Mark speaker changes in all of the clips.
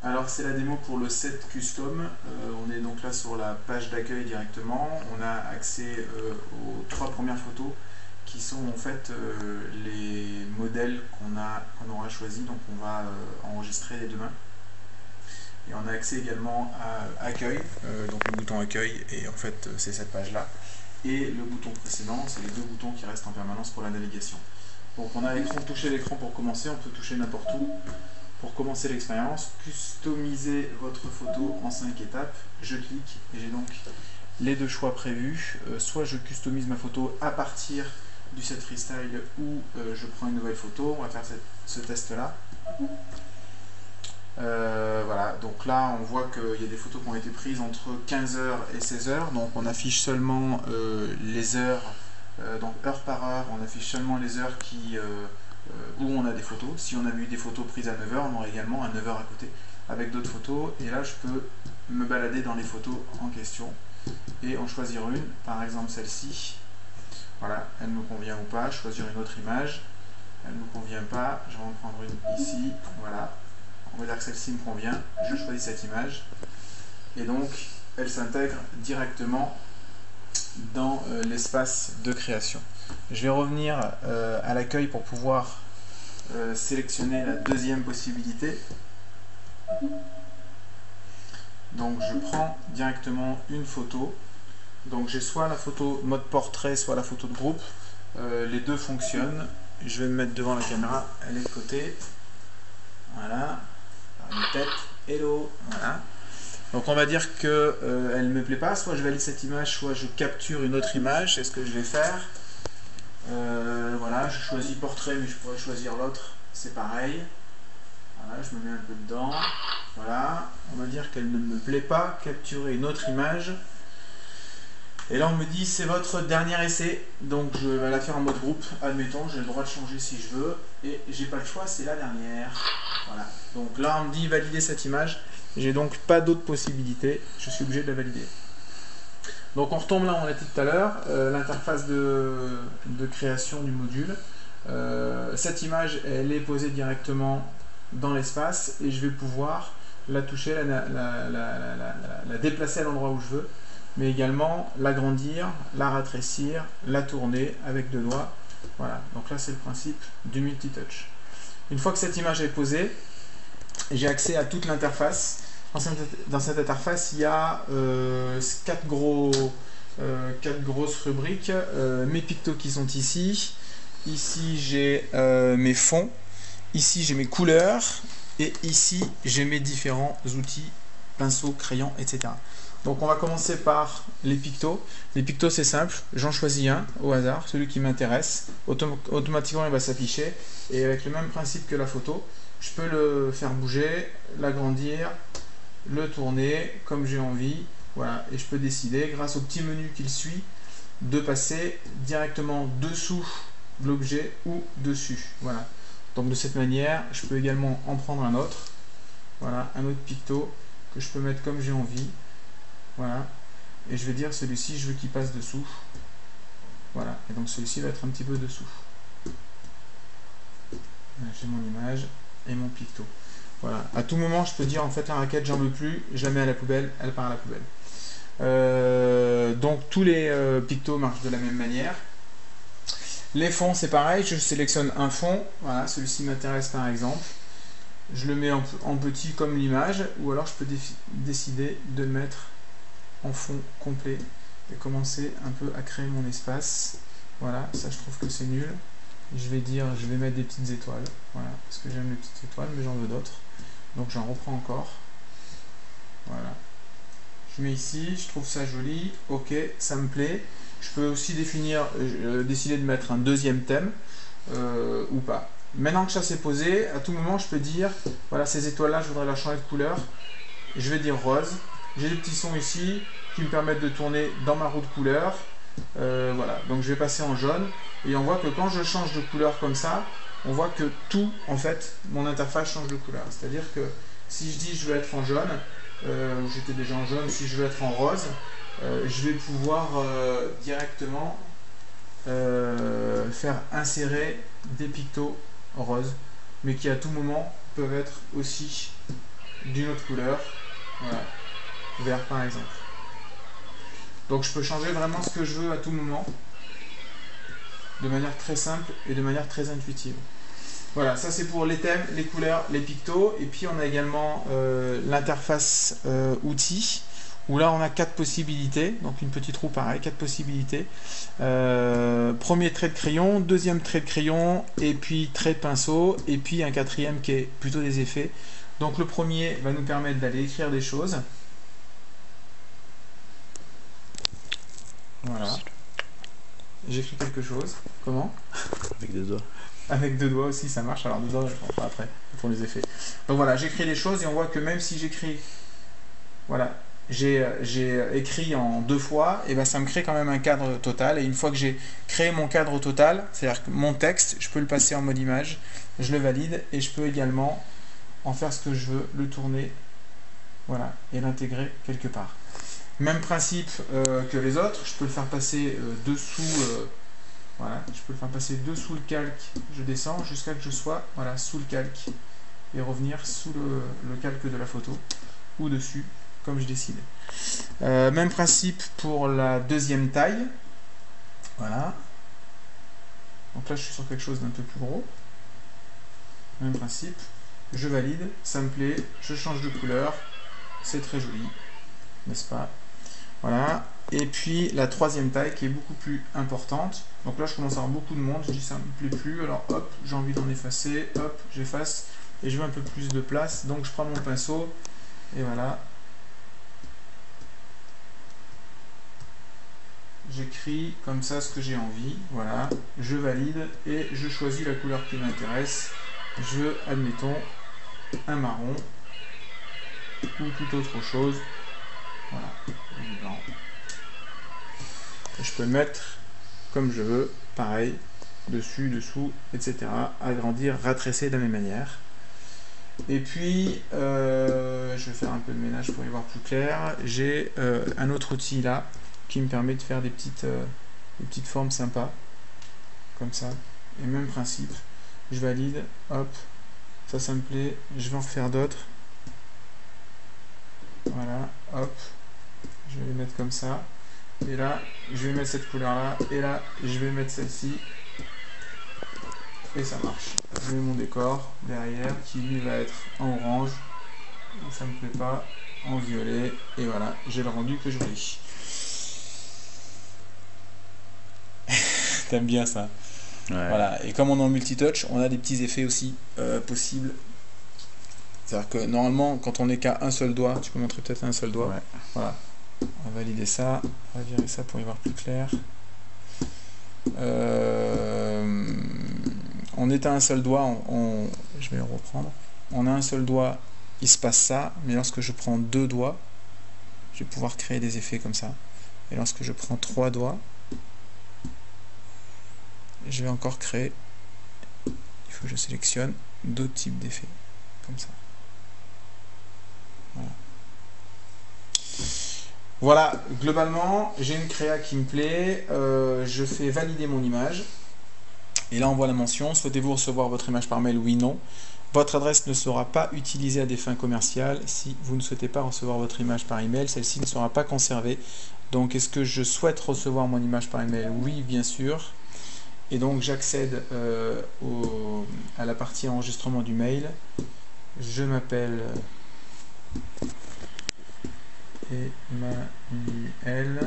Speaker 1: Alors c'est la démo pour le set custom. On est donc là sur la page d'accueil directement. On a accès aux 3 premières photos qui sont en fait les modèles qu'on aura choisis. Donc on va enregistrer les demain. Et on a accès également à accueil, donc le bouton accueil, et en fait c'est cette page là. Et le bouton précédent, c'est les 2 boutons qui restent en permanence pour la navigation. Donc on a touché l'écran pour commencer, on peut toucher n'importe où. Pour commencer l'expérience, customisez votre photo en 5 étapes. Je clique et j'ai donc les 2 choix prévus. Soit je customise ma photo à partir du set freestyle ou je prends une nouvelle photo. On va faire ce test là. Voilà, donc là on voit qu'il y a des photos qui ont été prises entre 15h et 16h. Donc on affiche seulement les heures, donc heure par heure, on affiche seulement les heures où on a des photos. Si on a eu des photos prises à 9h, on aura également à 9h à côté avec d'autres photos. Et là, je peux me balader dans les photos en question et en choisir une, par exemple celle-ci. Voilà, elle me convient ou pas. Choisir une autre image. Elle ne me convient pas. Je vais en prendre une ici. Voilà, on va dire que celle-ci me convient. Je choisis cette image. Et donc, elle s'intègre directement dans l'espace de création. Je vais revenir à l'accueil pour pouvoir sélectionner la deuxième possibilité. Donc je prends directement une photo. Donc j'ai soit la photo mode portrait, soit la photo de groupe. Les deux fonctionnent. Je vais me mettre devant la caméra, elle est de côté. Voilà. Par une tête. Hello. Voilà. Donc on va dire que elle ne me plaît pas. Soit je valide cette image, soit je capture une autre image. C'est ce que je vais faire. Voilà, je choisis portrait, mais je pourrais choisir l'autre, c'est pareil. Voilà, je me mets un peu dedans. Voilà, on va dire qu'elle ne me plaît pas. Capturer une autre image. Et là on me dit c'est votre dernier essai, donc je vais la faire en mode groupe. Admettons, j'ai le droit de changer si je veux, et j'ai pas le choix, c'est la dernière. Voilà, donc là on me dit valider cette image. J'ai donc pas d'autre possibilité, je suis obligé de la valider. Donc on retombe là où on était tout à l'heure, l'interface de création du module. Cette image, elle est posée directement dans l'espace et je vais pouvoir la toucher, la déplacer à l'endroit où je veux, mais également l'agrandir, la rétrécir, la tourner avec 2 doigts. Voilà, donc là c'est le principe du multitouch. Une fois que cette image est posée, j'ai accès à toute l'interface. Dans cette interface, il y a 4 grosses rubriques. Mes pictos qui sont ici. Ici, j'ai mes fonds. Ici, j'ai mes couleurs. Et ici, j'ai mes différents outils, pinceaux, crayons, etc. Donc, on va commencer par les pictos. Les pictos, c'est simple. J'en choisis un au hasard, celui qui m'intéresse. Automatiquement, il va s'afficher. Et avec le même principe que la photo, je peux le faire bouger, l'agrandir, le tourner comme j'ai envie. Voilà, et je peux décider, grâce au petit menu qu'il suit, de passer directement dessous l'objet ou dessus. Voilà. Donc de cette manière, je peux également en prendre un autre. Voilà, un autre picto que je peux mettre comme j'ai envie. Voilà. Et je vais dire celui-ci, je veux qu'il passe dessous. Voilà. Et donc celui-ci va être un petit peu dessous. J'ai mon image et mon picto. Voilà. À tout moment, je peux dire en fait la raquette, j'en veux plus, je la mets à la poubelle, elle part à la poubelle. Donc tous les pictos marchent de la même manière. Les fonds, c'est pareil, je sélectionne un fond. Voilà, celui-ci m'intéresse par exemple. Je le mets en petit comme l'image, ou alors je peux décider de le mettre en fond complet et commencer un peu à créer mon espace. Voilà, ça je trouve que c'est nul. Je vais dire, je vais mettre des petites étoiles, voilà, parce que j'aime les petites étoiles, mais j'en veux d'autres. Donc j'en reprends encore. Voilà. Je mets ici, je trouve ça joli, ok, ça me plaît. Je peux aussi décider de mettre un deuxième thème ou pas. Maintenant que ça c'est posé, à tout moment je peux dire, voilà, ces étoiles-là, je voudrais leur changer de couleur. Je vais dire rose. J'ai des petits sons ici qui me permettent de tourner dans ma roue de couleur. Voilà, donc je vais passer en jaune. Et on voit que quand je change de couleur comme ça, on voit que tout, en fait, mon interface change de couleur. C'est-à-dire que si je dis je veux être en jaune, j'étais déjà en jaune, si je veux être en rose, je vais pouvoir directement faire insérer des pictos roses, mais qui à tout moment peuvent être aussi d'une autre couleur, voilà, vert par exemple. Donc je peux changer vraiment ce que je veux à tout moment, de manière très simple et de manière très intuitive. Voilà, ça c'est pour les thèmes, les couleurs, les pictos. Et puis on a également l'interface outils, où là on a 4 possibilités, donc une petite roue pareil, 4 possibilités. Premier trait de crayon, deuxième trait de crayon, et puis trait de pinceau, et puis un quatrième qui est plutôt des effets. Donc le premier va nous permettre d'aller écrire des choses. Voilà. J'écris quelque chose. Comment?
Speaker 2: Avec des doigts.
Speaker 1: Avec 2 doigts aussi, ça marche. Alors 2 doigts, je le ferai après, pour les effets. Donc voilà, j'écris des choses et on voit que même si j'écris, voilà, j'ai écrit en 2 fois, et ben ça me crée quand même un cadre total. Et une fois que j'ai créé mon cadre total, c'est-à-dire que mon texte, je peux le passer en mode image, je le valide et je peux également en faire ce que je veux, le tourner, voilà, et l'intégrer quelque part. Même principe que les autres, je peux le faire passer dessous. Voilà, je peux le faire passer dessous le calque, je descends jusqu'à que je sois voilà, sous le calque et revenir sous le calque de la photo ou dessus, comme je décide. Même principe pour la deuxième taille. Voilà. Donc là, je suis sur quelque chose d'un peu plus gros. Même principe. Je valide, ça me plaît, je change de couleur. C'est très joli, n'est-ce pas? Voilà. Et puis la troisième taille qui est beaucoup plus importante. Donc là je commence à avoir beaucoup de monde, je dis ça me plaît plus, alors hop, j'ai envie d'en effacer, hop, j'efface, et je veux un peu plus de place, donc je prends mon pinceau, et voilà. J'écris comme ça ce que j'ai envie, voilà, je valide, et je choisis la couleur qui m'intéresse. Je veux, admettons, un marron, ou toute autre chose, voilà, du blanc. Je peux le mettre comme je veux, pareil, dessus, dessous, etc. Agrandir, ratresser de la même manière. Et puis, je vais faire un peu de ménage pour y voir plus clair. J'ai un autre outil là, qui me permet de faire des petites formes sympas, comme ça. Et même principe, je valide, hop, ça me plaît, je vais en faire d'autres. Voilà, hop, je vais les mettre comme ça. Et là, je vais mettre cette couleur là, et là, je vais mettre celle-ci, et ça marche. Je mets mon décor derrière, qui lui va être en orange, ça me plaît pas, en violet, et voilà, j'ai le rendu que je voulais. T'aimes bien ça?
Speaker 2: Ouais.
Speaker 1: Voilà, et comme on est en multitouch, on a des petits effets aussi possibles. C'est-à-dire que normalement, quand on n'est qu'à un seul doigt, tu peux montrer peut-être un seul doigt,
Speaker 2: Ouais.
Speaker 1: voilà. On va valider ça, on va virer ça pour y voir plus clair. On est à un seul doigt, je vais le reprendre. On a un seul doigt, il se passe ça, mais lorsque je prends 2 doigts, je vais pouvoir créer des effets comme ça. Et lorsque je prends 3 doigts, je vais encore créer, il faut que je sélectionne d'autres types d'effets, comme ça. Voilà. Voilà, globalement, j'ai une créa qui me plaît, je fais valider mon image, et là on voit la mention, souhaitez-vous recevoir votre image par mail? Oui, non. Votre adresse ne sera pas utilisée à des fins commerciales si vous ne souhaitez pas recevoir votre image par email, celle-ci ne sera pas conservée. Donc est-ce que je souhaite recevoir mon image par email? Oui, bien sûr. Et donc j'accède à la partie enregistrement du mail, je m'appelle Emmanuel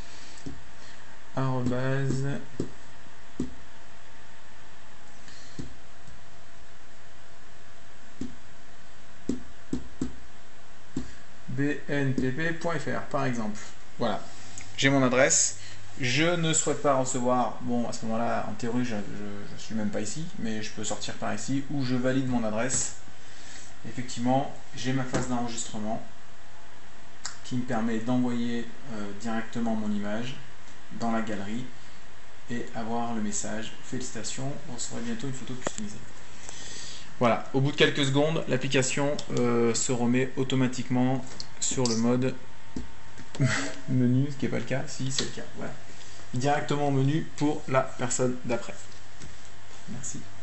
Speaker 1: @bnpp.fr par exemple. Voilà, j'ai mon adresse. Je ne souhaite pas recevoir, bon à ce moment-là en théorie je suis même pas ici, mais je peux sortir par ici, où je valide mon adresse. Effectivement, j'ai ma phase d'enregistrement qui me permet d'envoyer directement mon image dans la galerie et avoir le message: félicitations, vous recevrez bientôt une photo customisée. Voilà, au bout de quelques secondes, l'application se remet automatiquement sur le mode menu, ce qui n'est pas le cas. Si, c'est le cas. Voilà. Directement au menu pour la personne d'après. Merci.